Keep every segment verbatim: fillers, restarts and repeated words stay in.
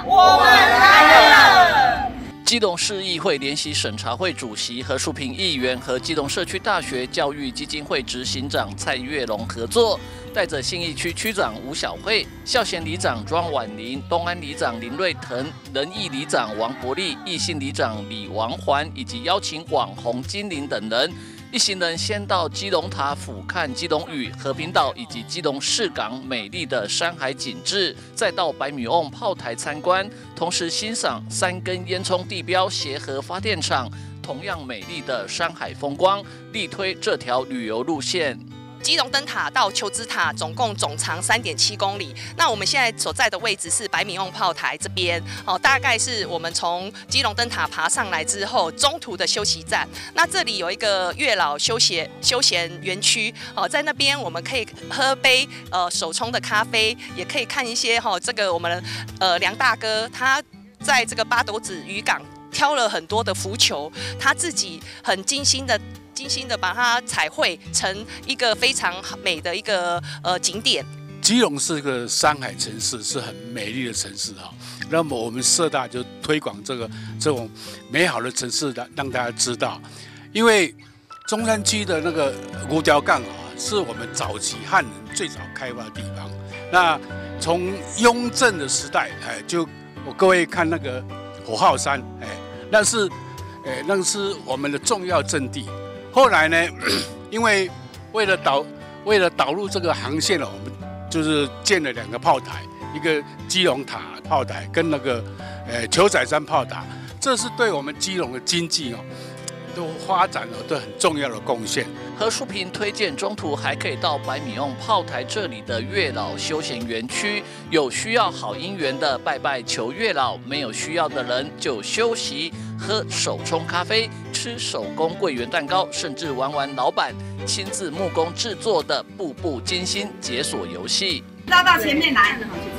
我们来了。 基隆市议会联席审查会主席何淑萍议员和基隆社区大学教育基金会执行长蔡月龙合作，带着信义区区长吴小慧、孝贤里长庄婉玲、东安里长林瑞腾、仁义里长王伯利、义信里长李王环，以及邀请网红金玲等人。一行人先到基隆塔俯瞰基隆屿、和平岛以及基隆市港美丽的山海景致，再到白米瓮炮台参观，同时欣赏三根烟囱地标协和发电厂同样美丽的山海风光，力推这条旅游路线。 基隆灯塔到球子塔总共总长三点七公里。那我们现在所在的位置是白米瓮炮台这边，哦，大概是我们从基隆灯塔爬上来之后中途的休息站。那这里有一个月老休闲休闲园区，哦，在那边我们可以喝杯呃手冲的咖啡，也可以看一些哈、哦、这个我们呃梁大哥他在这个八斗子渔港挑了很多的浮球，他自己很精心的。精心的把它彩绘成一个非常美的一个呃景点。 基隆是个山海城市，是很美丽的城市哈。那么我们社大就推广这个这种美好的城市，让让大家知道。因为中山区的那个五条港啊，是我们早期汉人最早开发的地方。那从雍正的时代，哎，就我各位看那个火号山，哎，那是哎那是我们的重要阵地。后来呢，因为为了导为了导入这个航线呢，我们就是建了两个炮台，一个基隆塔炮台跟那个呃球仔山炮塔，这是对我们基隆的经济哦都发展了都很重要的贡献。 何淑萍推荐中途还可以到白米瓮炮台这里的月老休闲园区，有需要好姻缘的拜拜求月老，没有需要的人就休息。喝手冲咖啡，吃手工桂圆蛋糕，甚至玩玩老板亲自木工制作的步步惊心解锁游戏。 绕到前面来，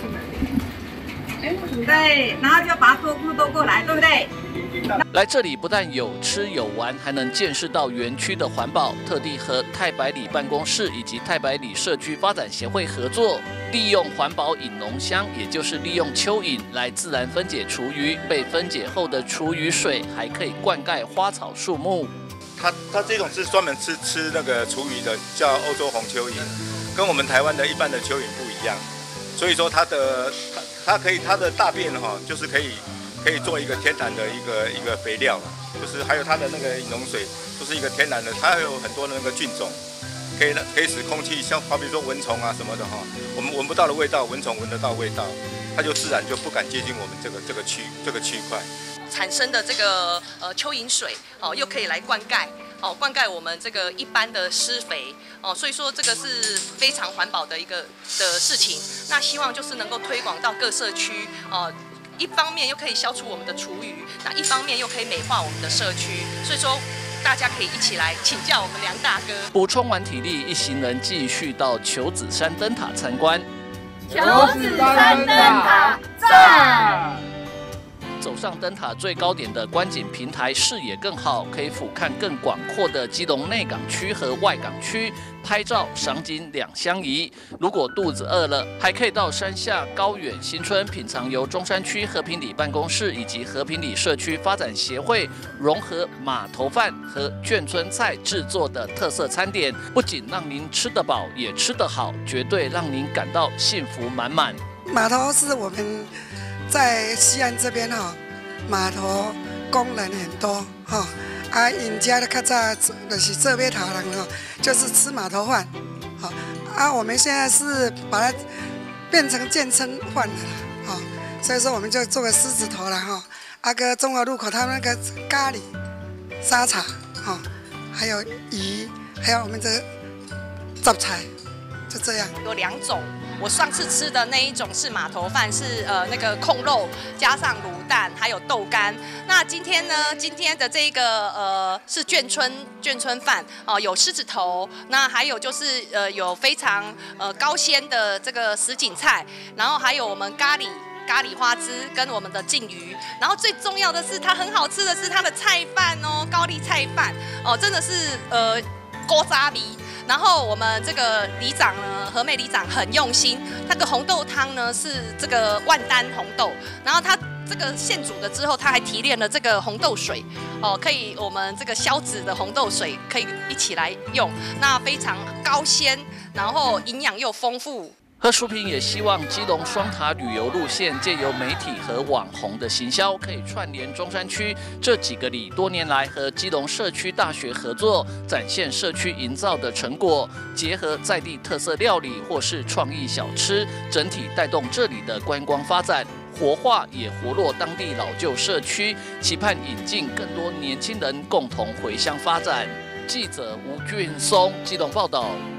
对，然后就把它多过多过来，对不对？ 来这里不但有吃有玩，还能见识到园区的环保。特地和太白里办公室以及太白里社区发展协会合作，利用环保引农箱，也就是利用蚯蚓来自然分解厨余。被分解后的厨余水还可以灌溉花草树木。 它它这种是专门吃吃那个厨余的，叫欧洲红蚯蚓，跟我们台湾的一般的蚯蚓不一样。所以说它的它它可以它的大便哈，就是可以。可以做一个天然的一个一个肥料，就是还有它的那个饮用水，就是一个天然的，它有很多的那个菌种，可以可以使空气像好比说蚊虫啊什么的哈，我们闻不到的味道，蚊虫闻得到味道，它就自然就不敢接近我们这个这个区这个区块产生的这个呃蚯蚓水哦，又可以来灌溉哦，灌溉我们这个一般的施肥哦，所以说这个是非常环保的一个的事情。那希望就是能够推广到各社区哦。一方面又可以消除我们的厨余，那一方面又可以美化我们的社区，所以说大家可以一起来请教我们梁大哥。 补充完体力，一行人继续到球子山灯塔参观。 球子山灯塔赞！ 走上灯塔最高点的观景平台，视野更好，可以俯瞰更广阔的基隆内港区和外港区，拍照赏景两相宜。如果肚子饿了，还可以到山下高远新村品尝由中山区和平里办公室以及和平里社区发展协会融合码头饭和眷村菜制作的特色餐点，不仅让您吃得饱，也吃得好，绝对让您感到幸福满满。 码头是我们在西岸这边哈，码头工人很多哈，啊，人家的较早就是做码头人哈，就是吃码头饭，好啊，我们现在是把它变成健身饭了啦，哈，所以说我们就做个狮子头了哈，啊个中华路口他们那个咖喱沙茶哈，还有鱼，还有我们的杂菜，就这样。 有两种。我上次吃的那一种是码头饭，是呃那个控肉加上卤蛋，还有豆干。那今天呢，今天的这个呃是眷村眷村饭哦、呃，有狮子头，那还有就是呃有非常呃高鲜的这个什锦菜，然后还有我们咖喱。咖喱花枝跟我们的鲭鱼，然后最重要的是它很好吃的是它的菜饭哦，高丽菜饭哦，真的是呃锅渣米。 然后我们这个里长呢，和美里长很用心，那个红豆汤呢是这个万丹红豆，然后它这个现煮的之后，它还提炼了这个红豆水，哦，可以我们这个消脂的红豆水可以一起来用，那非常高鲜，然后营养又丰富。 何淑萍也希望基隆双塔旅游路线借由媒体和网红的行销，可以串联中山区这几个里多年来和基隆社区大学合作，展现社区营造的成果，结合在地特色料理或是创意小吃，整体带动这里的观光发展。活化也活络当地老旧社区，期盼引进更多年轻人共同回乡发展。记者吴俊松基隆报道。